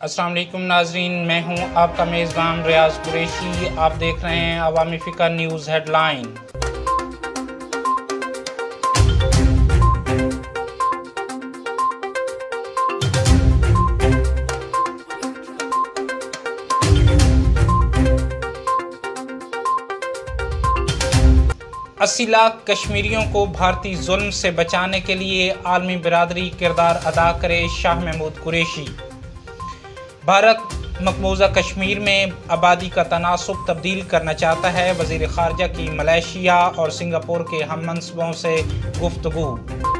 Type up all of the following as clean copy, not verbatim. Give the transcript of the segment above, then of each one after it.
السلام علیکم ناظرین، میں ہوں آپ کا میزبان ریاض قریشی۔ آپ دیکھ رہے ہیں عوامی فکر نیوز ہیڈ لائن۔ اسی لاکھ کشمیریوں کو بھارتی ظلم سے بچانے کے لیے عالمی برادری کردار ادا کرے، شاہ محمود قریشی۔ بھارت مقبوضہ کشمیر میں آبادی کا تناسب تبدیل کرنا چاہتا ہے، وزیر خارجہ کی ملائیشیا اور سنگاپور کے ہم منصبوں سے گفتگو۔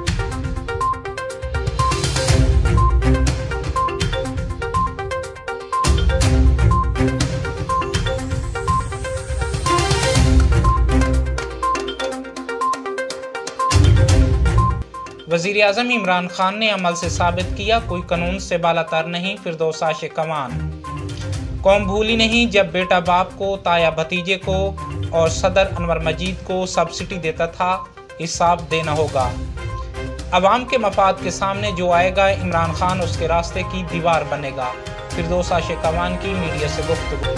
وزیر اعظم عمران خان نے عمل سے ثابت کیا، کوئی قانون سے بالاتر نہیں، فردوس عاشق کمان۔ قوم بھولی نہیں جب بیٹا باپ کو، تایا بھتیجے کو اور صدر انور مجید کو سبسڈی دیتا تھا، حساب دینا ہوگا۔ عوام کے مفاد کے سامنے جو آئے گا، عمران خان اس کے راستے کی دیوار بنے گا۔ فردوس عاشق کمان کی میڈیا سے گفتگو۔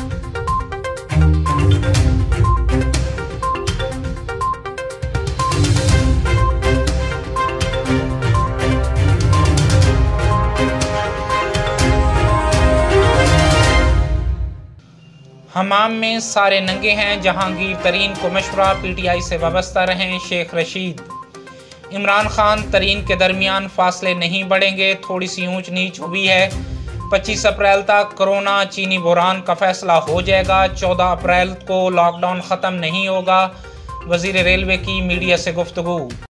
حمام میں سارے ننگے ہیں، جہانگیر ترین کو مشورہ، پی ٹی آئی سے وابستہ رہیں، شیخ رشید۔ عمران خان ترین کے درمیان فاصلے نہیں بڑھیں گے، تھوڑی سی اونچ نیچ ہوئی ہے۔ 25 اپریل تک کرونا چینی بحران کا فیصلہ ہو جائے گا، 14 اپریل کو لاک ڈاؤن ختم نہیں ہوگا، وزیر ریلوے کی میڈیا سے گفتگو۔